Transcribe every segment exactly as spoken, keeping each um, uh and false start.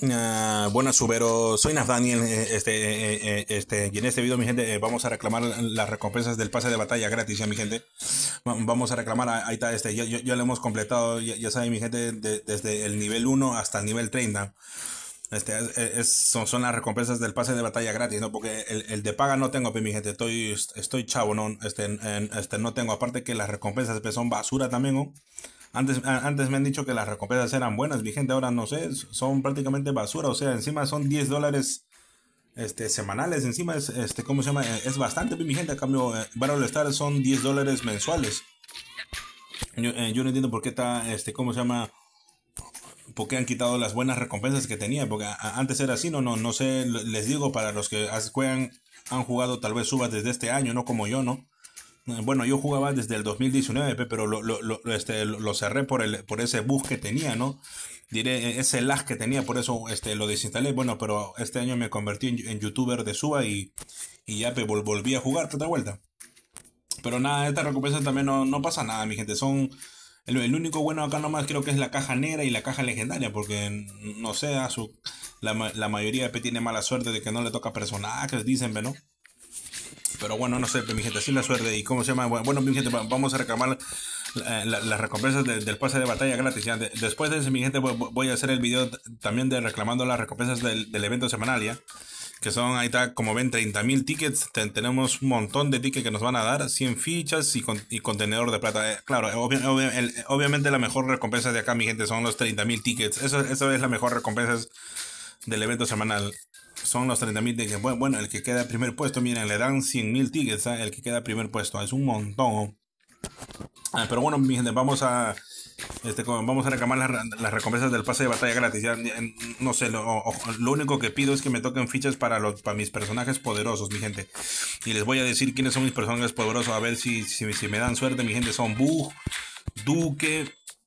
Ah, buenas, Subero. Soy Nafdaniel. eh, Este, eh, eh, este, y en este video, mi gente, eh, vamos a reclamar las recompensas del pase de batalla gratis, ya, mi gente. Va- Vamos a reclamar, ah, ahí está, este, ya, ya- ya lo hemos completado, ya, ya saben, mi gente, de- desde el nivel uno hasta el nivel treinta. Este, es, es- son, son las recompensas del pase de batalla gratis, ¿no? Porque el, el de paga no tengo, pues, mi gente, estoy, estoy chavo, ¿no? Este, en- este, no tengo, aparte que las recompensas, pues, son basura también, ¿no? Antes, a- antes me han dicho que las recompensas eran buenas, mi gente, ahora no sé, son prácticamente basura, o sea, encima son diez dólares este, semanales, encima es, este, ¿cómo se llama? Eh, Es bastante, mi gente, a cambio, eh, Battle Star son diez dólares mensuales. Yo, eh, yo no entiendo por qué está, este, ¿cómo se llama? ¿Por qué han quitado las buenas recompensas que tenía? Porque a- a- antes era así, no, no, no sé, les digo, para los que as- juegan, han jugado tal vez subas desde este año, no como yo, ¿no? Eh, Bueno, yo jugaba desde el dos mil diecinueve, pe, pero lo, lo, lo, este, lo lo cerré por, el, por ese bug que tenía, ¿no? Diré, eh, ese lag que tenía, por eso este, lo desinstalé. Bueno, pero este año me convertí en, en youtuber de Suba y, y ya pe, vol- volví a jugar otra vuelta. Pero nada, estas recompensas también no, no pasa nada, mi gente. Son el, el único bueno acá nomás creo que es la caja negra y la caja legendaria, porque no sé, a su, la, ma- la mayoría pe, tiene mala suerte de que no le toca personajes, dicen, pe, ¿no? Pero bueno, no sé, pe, mi gente, así la suerte. ¿Y cómo se llama? Bueno, mi gente, va- vamos a reclamar la- la- las recompensas de- del pase de batalla gratis. Ya. De- después de eso, mi gente, voy, voy a hacer el video t- también de reclamando las recompensas del, del evento semanal, ¿ya? Que son, ahí está, como ven, treinta mil tickets. Ten- tenemos un montón de tickets que nos van a dar, cien fichas y, con- y contenedor de plata. Eh, claro, obvi- obvi- el- obviamente la mejor recompensa de acá, mi gente, son los treinta mil tickets. Eso, eso es la mejor recompensa del evento semanal. Son los treinta mil tickets. Bueno, bueno, el que queda primer puesto, miren, le dan cien mil tickets, ¿ah? El que queda primer puesto. Es un montón. Ah, pero bueno, mi gente, vamos a, este, como vamos a reclamar las, las recompensas del pase de batalla gratis. Ya, ya, no sé, lo, o- lo único que pido es que me toquen fichas para, los, para mis personajes poderosos, mi gente. Y les voy a decir quiénes son mis personajes poderosos. A ver si, si, si me dan suerte, mi gente. Son Bug, Duque.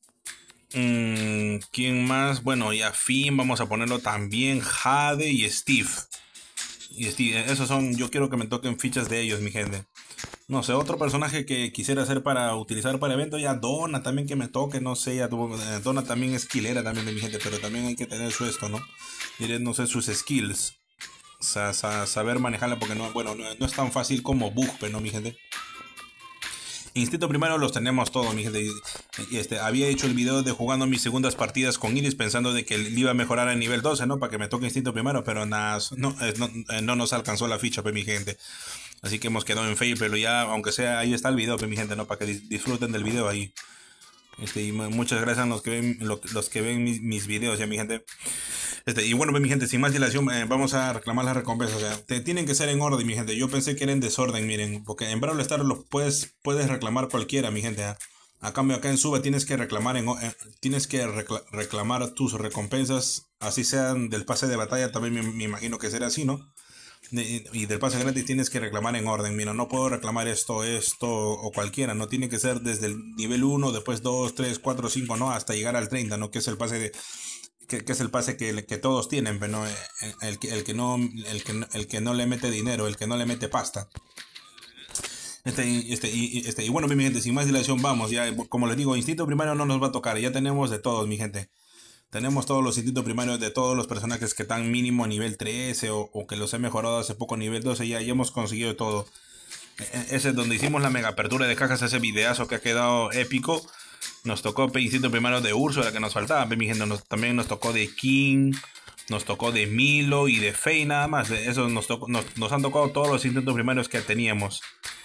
Mmm, ¿quién más? Bueno, y a Finn vamos a ponerlo también. Jade y Steve. Y Steve, esos son, yo quiero que me toquen fichas de ellos, mi gente. No sé, otro personaje que quisiera hacer para utilizar para eventos, ya Donna también que me toque, no sé, ya tuvo, eh, Donna también es killera también de mi gente, pero también hay que tener su esto, ¿no? Diré, no sé, sus skills, sa- sa- saber manejarla porque no, bueno, no, no es tan fácil como Bug, pero no, mi gente. Instinto primero los tenemos todos, mi gente. Y, y este, había hecho el video de jugando mis segundas partidas con Iris pensando de que le iba a mejorar a nivel doce, ¿no? Para que me toque instinto primero, pero nada, no, eh, no, eh, no nos alcanzó la ficha, pues, mi gente. Así que hemos quedado en fail, pero ya, aunque sea, ahí está el video, pues, mi gente, ¿no? Para que dis- disfruten del video ahí. Este, y mu- muchas gracias a los que ven, lo- los que ven mis, mis videos, ya, mi gente. Este, y bueno, pues, mi gente, sin más dilación, eh, vamos a reclamar las recompensas. O sea, te, tienen que ser en orden, mi gente. Yo pensé que era en desorden, miren, porque en Brawl Stars lo puedes, puedes reclamar cualquiera, mi gente. ¿Ah? A cambio, acá en Suba tienes que reclamar en, o- eh, tienes que recla- reclamar tus recompensas, así sean del pase de batalla, también me, me imagino que será así, ¿no? De- y del pase gratis tienes que reclamar en orden. Mira, no puedo reclamar esto, esto o cualquiera. No tiene que ser desde el nivel uno, después dos, tres, cuatro, cinco, no, hasta llegar al treinta, ¿no? Que es el pase de, que, que es el pase que, que todos tienen, pero no, eh, el, que- el que no, el que, no- el que no le mete dinero, el que no le mete pasta. Este, este, y, y- este, y bueno, mi gente, sin más dilación, vamos, ya, como les digo, instinto primario no nos va a tocar, ya tenemos de todos, mi gente. Tenemos todos los instintos primarios de todos los personajes que están mínimo a nivel trece o, o que los he mejorado hace poco a nivel doce, ya, ya hemos conseguido todo. E- e- Ese es donde hicimos la mega apertura de cajas, ese videazo que ha quedado épico. Nos tocó pe, instinto primero de Úrsula que nos faltaba, pe, mi gente, nos- también nos tocó de King, nos tocó de Milo y de Faye nada más. De Eso nos, tocó, nos, nos han tocado todos los instintos primarios que teníamos.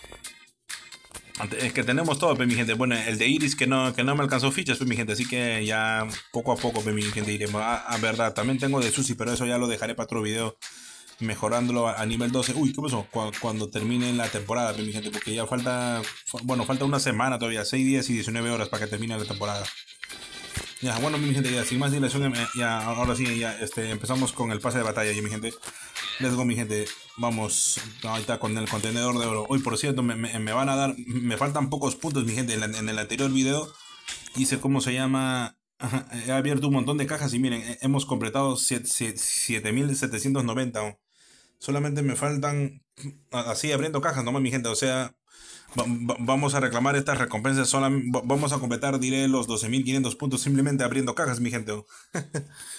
Es que tenemos todo, pe, mi gente. Bueno, el de Iris que no, que no me alcanzó fichas, pe, mi gente. Así que ya poco a poco, pe, mi gente, iremos. A, a verdad, también tengo de Susi, pero eso ya lo dejaré para otro video. Mejorándolo a, a nivel doce. Uy, ¿qué pasó? Cu- Cuando termine la temporada, pe, mi gente. Porque ya falta, fu- bueno, falta una semana todavía. Seis días y diecinueve horas para que termine la temporada. Ya, bueno, mi gente, ya sin más dilación, eh, ya, ahora sí, ya este, empezamos con el pase de batalla, ya, mi gente. Let's go, mi gente. Vamos, ahorita con el contenedor de oro. Hoy, por cierto, me, me- me van a dar, me faltan pocos puntos, mi gente. En, la- en el anterior video hice cómo se llama. Ajá, he abierto un montón de cajas y miren, he- hemos completado siete mil setecientos noventa. Oh. Solamente me faltan, a- así abriendo cajas nomás, mi gente. O sea, va- va- vamos a reclamar estas recompensas. Solam- va- vamos a completar, diré, los doce mil quinientos puntos simplemente abriendo cajas, mi gente. Oh.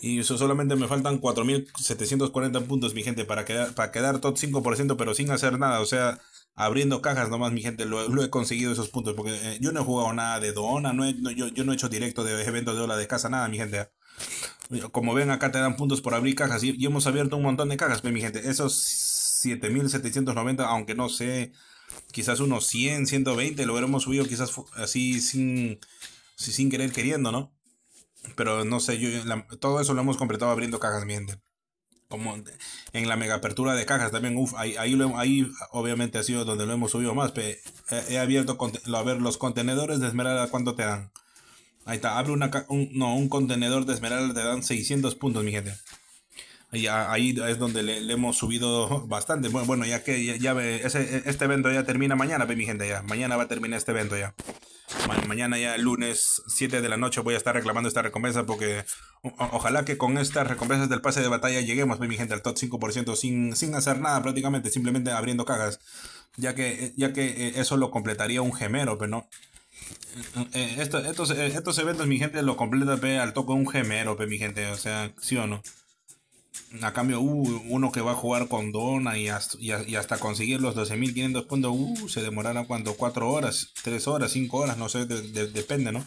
Y eso solamente me faltan cuatro mil setecientos cuarenta puntos, mi gente, para quedar, para quedar top cinco por ciento, pero sin hacer nada. O sea, abriendo cajas nomás, mi gente, lo, lo he conseguido esos puntos. Porque eh, yo no he jugado nada de Dona, no he- no, yo, yo no he hecho directo de eventos de ola de casa, nada, mi gente. Como ven, acá te dan puntos por abrir cajas. Y, y hemos abierto un montón de cajas, pues, mi gente. Esos siete mil setecientos noventa, aunque no sé, quizás unos cien, ciento veinte, lo hubiéramos subido quizás fu- así sin, sin querer queriendo, ¿no? Pero no sé, yo la- todo eso lo hemos completado abriendo cajas, mi gente. Como en la mega apertura de cajas también, uff, ahí, ahí, lo- ahí obviamente ha sido donde lo hemos subido más. Pe, he, he abierto, conte- lo- a ver, los contenedores de esmeralda, ¿cuánto te dan? Ahí está, abre una, ca- un, no, un contenedor de esmeralda, te dan seiscientos puntos, mi gente. Y a- ahí es donde le, le hemos subido bastante. Bueno, bueno, ya que ya, ya ve, ese, este evento ya termina mañana, pe, mi gente, ya. Mañana va a terminar este evento ya. Ma- mañana ya el lunes siete de la noche voy a estar reclamando esta recompensa porque o- ojalá que con estas recompensas del pase de batalla lleguemos, pues, mi gente, al top cinco por ciento sin, sin hacer nada prácticamente, simplemente abriendo cajas. Ya que, ya que eh, eso lo completaría un gemero, pero no. Eh, esto- estos, eh, estos eventos, mi gente, lo completa pe, al toque un gemero, pe, mi gente, o sea, sí o no. A cambio, uh, uno que va a jugar con Dona y hasta, y, a- y hasta conseguir los doce mil quinientos puntos, uh, se demorará cuando cuatro horas, tres horas, cinco horas, no sé, de- de- depende, ¿no?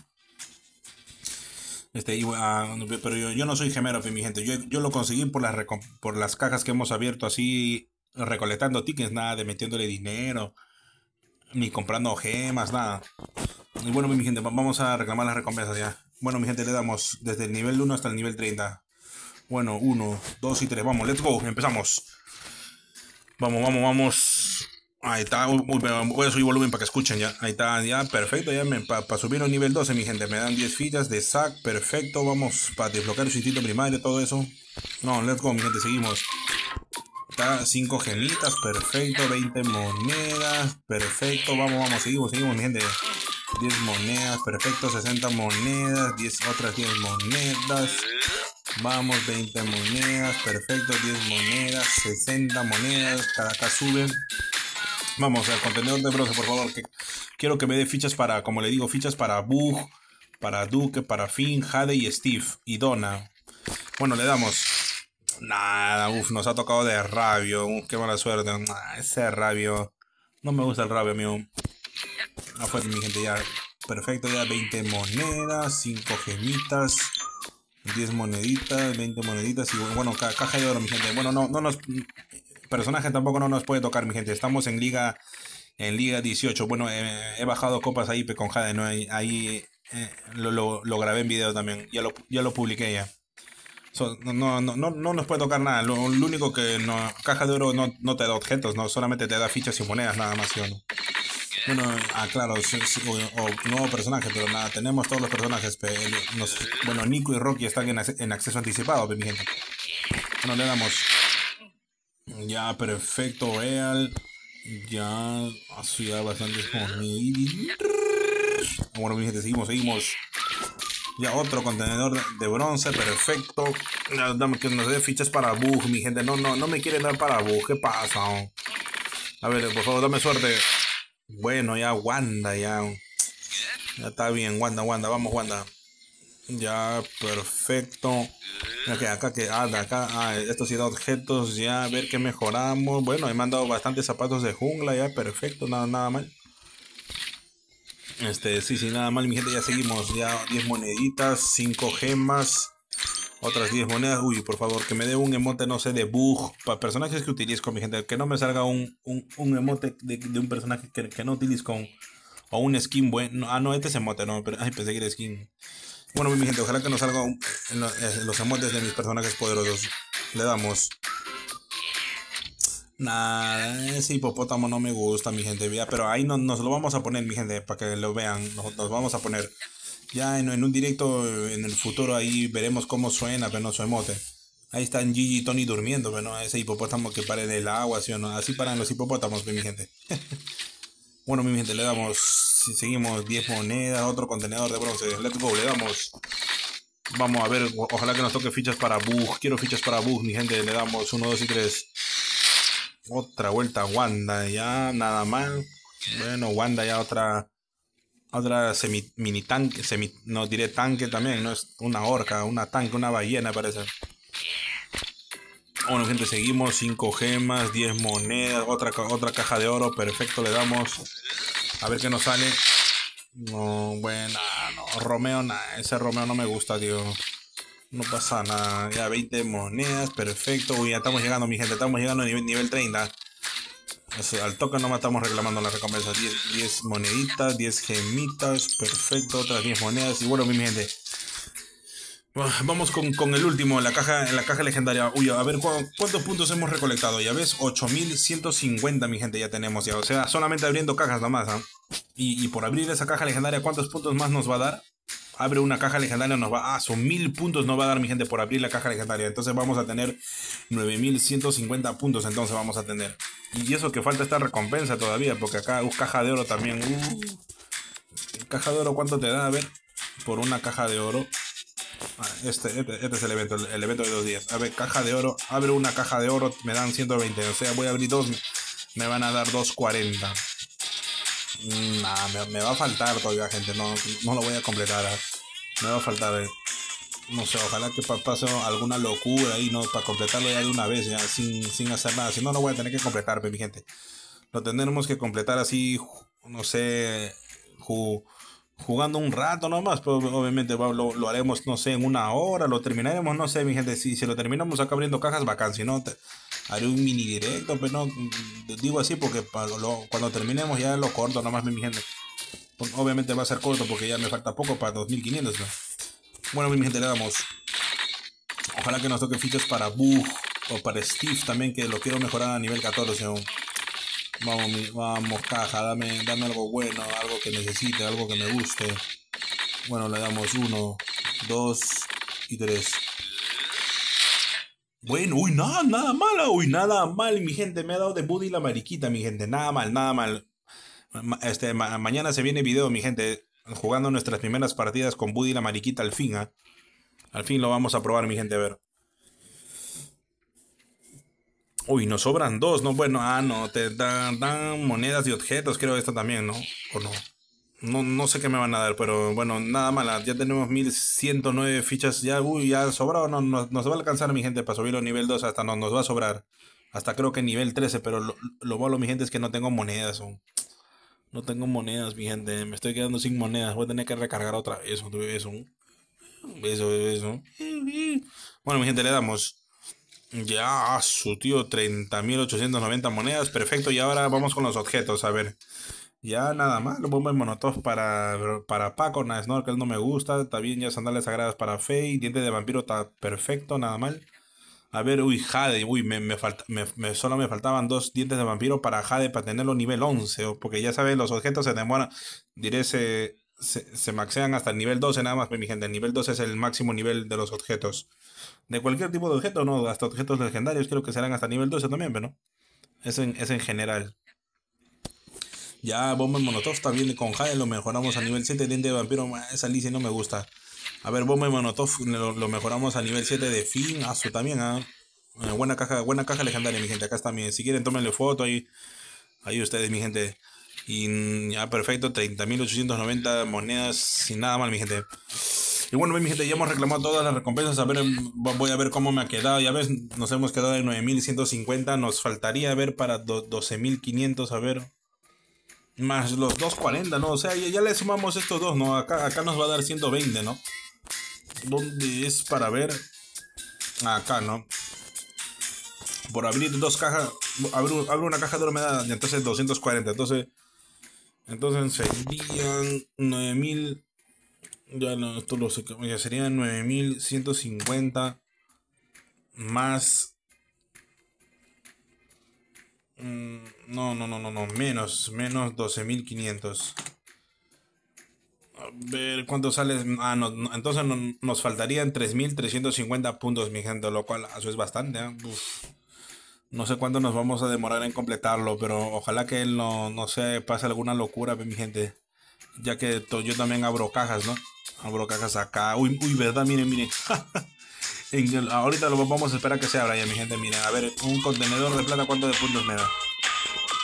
Este, y, ah, pero yo, yo no soy gemero, pe, mi gente. Yo, yo lo conseguí por las, recom- por las cajas que hemos abierto así, recolectando tickets, nada de metiéndole dinero, ni comprando gemas, nada. Y bueno, mi gente, va- vamos a reclamar las recompensas ya. Bueno, mi gente, le damos desde el nivel uno hasta el nivel treinta. Bueno, uno, dos y tres. Vamos, let's go, empezamos. Vamos, vamos, vamos. Ahí está. Uy, uy, voy a subir volumen para que escuchen ya. Ahí está, ya, perfecto. Ya para subir a nivel doce, mi gente. Me dan diez fichas de sac, perfecto. Vamos para desbloquear su instinto primario, todo eso. No, let's go, mi gente, seguimos. Está cinco gemitas, perfecto. veinte monedas, perfecto. Vamos, vamos, seguimos, seguimos, mi gente. diez monedas, perfecto. sesenta monedas, diez, otras diez monedas. Vamos, veinte monedas, perfecto, diez monedas, sesenta monedas, cada acá sube. Vamos al contenedor de bronce, por favor. Que quiero que me dé fichas para, como le digo, fichas para Bug, para Duke, para Finn, Jade y Steve. Y Donna. Bueno, le damos. Nada, uff, nos ha tocado de rabio. Uf, qué mala suerte. Ah, ese rabio. No me gusta el rabio, amigo. Afuera, mi gente, ya. Perfecto, ya veinte monedas, cinco gemitas, diez moneditas, veinte moneditas y bueno, ca caja de oro, mi gente. Bueno, no, no nos... Personaje tampoco no nos puede tocar, mi gente. Estamos en liga en liga dieciocho. Bueno, eh, he bajado copas ahí pe, con Jade, ¿no? Ahí, ahí, eh, lo, lo, lo grabé en video también. Ya lo, ya lo publiqué ya. So, no, no, no, no no nos puede tocar nada. Lo, lo único que no, caja de oro no, no te da objetos, no solamente te da fichas y monedas, nada más, ¿sí o no? Bueno, ah, claro, sí, sí, o, o nuevo personaje, pero nada, tenemos todos los personajes. Pe, nos, bueno, Nico y Rocky están en, en acceso anticipado, pe, mi gente. Bueno, le damos. Ya, perfecto, real. Ya, así ya bastante. Bueno, mi gente, seguimos, seguimos. Ya otro contenedor de, de bronce, perfecto. Ya, dame que nos dé fichas para bug, mi gente. No, no, no me quieren dar para bug. ¿Qué pasa? A ver, por favor, dame suerte. Bueno, ya Wanda, ya. Ya está bien, Wanda, Wanda, vamos, Wanda. Ya, perfecto. Ok, acá que, ah, de acá, ah, estos sí da objetos, ya, a ver qué mejoramos. Bueno, he mandado bastantes zapatos de jungla, ya, perfecto, nada, nada mal. Este, sí, sí, nada mal, mi gente, ya seguimos, ya diez moneditas, cinco gemas, otras diez monedas. Uy, por favor, que me dé un emote, no sé, de bug, para personajes que utilizo, mi gente, que no me salga un, un, un emote de, de un personaje que, que no utilizo, o un skin bueno. Ah, no, este es emote, no, pero, ay, pensé que era skin. Bueno, mi gente, ojalá que nos salga un, en lo, eh, los emotes de mis personajes poderosos. Le damos. Nada, ese hipopótamo no me gusta, mi gente. Ya, pero ahí no, nos lo vamos a poner, mi gente, para que lo vean. Nos, nos vamos a poner. Ya en, en un directo en el futuro ahí veremos cómo suena, pero no su emote. Ahí están Gigi y Tony durmiendo, pero no, ese hipopótamo que pare del agua, ¿sí o no? Así paran los hipopótamos, mi gente. Bueno, mi gente, le damos. Si seguimos diez monedas, otro contenedor de bronce. Let's go, le damos. Vamos a ver, o- ojalá que nos toque fichas para bug. Quiero fichas para bug, mi gente. Le damos uno, dos y tres. Otra vuelta a Wanda, ya nada mal. Bueno, Wanda ya otra Otra semi, mini tanque, semi, no diré tanque también, no es una orca, una tanque, una ballena parece. Bueno, gente, seguimos. Cinco gemas, diez monedas, otra, otra caja de oro. Perfecto, le damos. A ver qué nos sale. No, bueno, no. Romeo, nada. Ese Romeo no me gusta, tío. No pasa nada. Ya veinte monedas, perfecto. Uy, ya estamos llegando, mi gente. Estamos llegando a nivel, nivel treinta. Eso, al toque nomás estamos reclamando las recompensas. diez, diez moneditas, diez gemitas. Perfecto, otras diez monedas. Y bueno, mi gente. Vamos con, con el último, la caja, la caja legendaria. Uy, a ver, ¿cu ¿cuántos puntos hemos recolectado? Ya ves, ocho mil ciento cincuenta, mi gente, ya tenemos ya. O sea, solamente abriendo cajas nomás, ¿eh? Y, y por abrir esa caja legendaria, ¿cuántos puntos más nos va a dar? Abre una caja legendaria, nos va... Ah, son mil puntos nos va a dar, mi gente, por abrir la caja legendaria. Entonces vamos a tener nueve mil ciento cincuenta puntos, entonces vamos a tener. Y eso que falta esta recompensa todavía, porque acá, uh, caja de oro también. Uh, caja de oro, ¿cuánto te da? A ver, por una caja de oro. Este, este, este es el evento, el, el evento de dos días. A ver, caja de oro. Abre una caja de oro, me dan ciento veinte. O sea, voy a abrir dos, me van a dar doscientos cuarenta. Nah, me, me va a faltar todavía, gente. No, no lo voy a completar. ¿eh? Me va a faltar. Eh. No sé, ojalá que pase alguna locura ahí, ¿no? Para completarlo ya de una vez, ya, sin, sin hacer nada. Si no, lo voy a tener que completar, mi gente. Lo tendremos que completar así, no sé, ju jugando un rato nomás, pero obviamente lo, lo haremos, no sé, en una hora, lo terminaremos, no sé, mi gente, si, si lo terminamos acá abriendo cajas, bacán, si no, te, haré un mini directo, pero no, digo así porque para lo, cuando terminemos ya lo corto nomás, mi gente. Obviamente va a ser corto porque ya me falta poco para dos mil quinientos, ¿no? Bueno, mi gente, le damos. Ojalá que nos toque fichas para Bug o para Steve también, que lo quiero mejorar a nivel catorce aún. Vamos, vamos, caja, dame, dame algo bueno, algo que necesite, algo que me guste. Bueno, le damos uno, dos y tres. Bueno, uy, nada, nada mal, uy, nada mal, mi gente. Me ha dado de Buddy la mariquita, mi gente. Nada mal, nada mal. Este, ma mañana se viene video, mi gente. Jugando nuestras primeras partidas con Buddy la mariquita al fin, ¿eh? Al fin lo vamos a probar, mi gente, a ver. Uy, nos sobran dos, ¿no? Bueno, ah, no, te dan, dan monedas y objetos, creo esto también, ¿no? ¿O no? No, no sé qué me van a dar, pero bueno, nada mala. Ya tenemos mil ciento nueve fichas. Ya, uy, ya sobrado. No, no, nos va a alcanzar, mi gente, para subirlo a nivel dos. Hasta no, nos va a sobrar. Hasta creo que nivel trece. Pero lo, lo malo, mi gente, es que no tengo monedas. Aún. No tengo monedas, mi gente. Me estoy quedando sin monedas. Voy a tener que recargar otra vez. Eso, eso. Eso, eso. Bueno, mi gente, le damos. Ya, su tío, treinta mil ochocientos noventa monedas. Perfecto. Y ahora vamos con los objetos. A ver. Ya nada más, los bombas monotov para, para Paco, nada, Snorkel no me gusta, también ya sandalias sagradas para Faye, diente de vampiro está perfecto, nada mal. A ver, uy, Jade, uy, me, me, falta, me, me solo me faltaban dos dientes de vampiro para Jade para tenerlo nivel once, porque ya saben, los objetos se demoran, diré, se, se, se maxean hasta el nivel doce nada más, mi gente, el nivel doce es el máximo nivel de los objetos. De cualquier tipo de objeto, no, hasta objetos legendarios creo que serán hasta nivel doce también, pero no, es en, es en general. Ya Bomba Molotov también con Jade lo mejoramos a nivel siete. Diente de vampiro, esa Alicia no me gusta. A ver, Bomba Molotov lo, lo mejoramos a nivel siete de Finn. Azu también, ¿ah? ¿eh? Buena caja, buena caja legendaria, mi gente. Acá está mi. Si quieren, tómenle foto ahí. Ahí ustedes, mi gente. Y ya perfecto, treinta mil ochocientos noventa monedas. Sin nada mal, mi gente. Y bueno, mi gente, ya hemos reclamado todas las recompensas. A ver, voy a ver cómo me ha quedado. Ya ves, nos hemos quedado en nueve mil ciento cincuenta. Nos faltaría ver para doce mil quinientos. A ver. Más los doscientos cuarenta, ¿no? O sea, ya, ya le sumamos estos dos, ¿no? Acá, acá nos va a dar ciento veinte, ¿no? ¿Dónde es para ver? Acá, ¿no? Por abrir dos cajas, abro, abro una caja de oro me da, entonces doscientos cuarenta, entonces, entonces serían nueve mil, ya no, esto lo sé, ya serían nueve mil ciento cincuenta más... No, no, no, no, no, menos, menos doce mil quinientos. A ver, ¿cuánto sale? Ah, no, no, entonces no, nos faltarían tres mil trescientos cincuenta puntos, mi gente, lo cual, eso es bastante, ¿eh? No sé cuánto nos vamos a demorar en completarlo, pero ojalá que él no, no se pase alguna locura, mi gente. Ya que yo también abro cajas, ¿no? Abro cajas acá. Uy, uy, verdad, miren, miren. el, ahorita lo vamos a esperar que se abra ya, mi gente, miren. A ver, un contenedor de plata, ¿cuánto de puntos me da?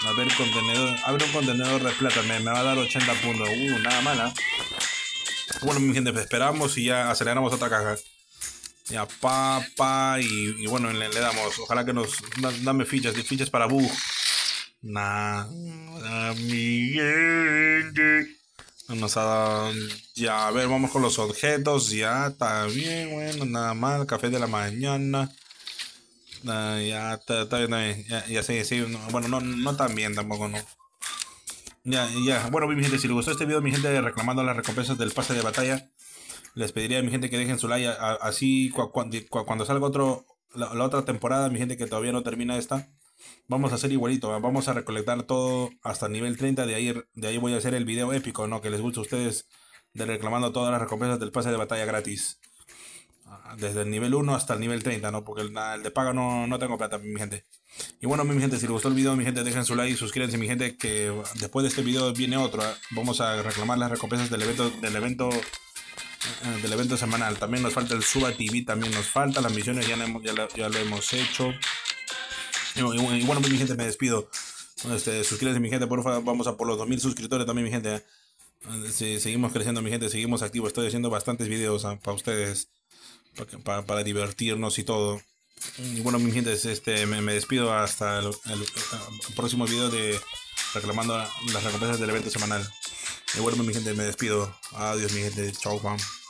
A ver, contenedor. Abre un contenedor de plata. Me, me va a dar ochenta puntos. Uh, nada mala. Bueno, mi gente, pues esperamos y ya aceleramos otra caja. Ya, pa, pa. Y, y bueno, le, le damos. Ojalá que nos. Da, dame fichas. De fichas para bug. Nah. Ah, mi gente. No nos ha dado. Ya, a ver, vamos con los objetos. Ya, está bien, bueno, nada mal. Café de la mañana. Ah, ya, está, está bien, está bien. Ya, ya sé, sí. No, bueno, no, no tan bien tampoco, no. Ya, ya. Bueno, mi gente, si les gustó este video, mi gente, reclamando las recompensas del pase de batalla, les pediría a mi gente que dejen su like. A- a- así, cua- cua- cua- cuando salga otro, la, la otra temporada, mi gente que todavía no termina esta, vamos a hacer igualito. ¿Va? Vamos a recolectar todo hasta el nivel treinta. De ahí, de ahí voy a hacer el video épico, ¿no? Que les guste a ustedes de reclamando todas las recompensas del pase de batalla gratis. Ah, desde el nivel uno hasta el nivel treinta, ¿no? Porque el, el de paga no, no tengo plata, mi gente. Y bueno, mi gente, si les gustó el video, mi gente, dejen su like y suscríbanse, mi gente, que después de este video viene otro. ¿Eh? Vamos a reclamar las recompensas del evento, del evento, eh, del evento semanal. También nos falta el Suba T V, también nos falta las misiones, ya, lo hemos- ya, lo, ya lo hemos hecho. Y, y- y bueno, mi gente, me despido. Este, suscríbanse, mi gente, por favor, vamos a por los dos mil suscriptores también, mi gente. ¿Eh? Sí, seguimos creciendo, mi gente, seguimos activos. Estoy haciendo bastantes videos ¿eh? para ustedes, para, para, para divertirnos y todo. Y bueno, mi gente, este, me, me despido hasta el, el- el próximo video de reclamando las recompensas del evento semanal. Y bueno, mi gente, me despido. Adiós, mi gente. Chao, Juan.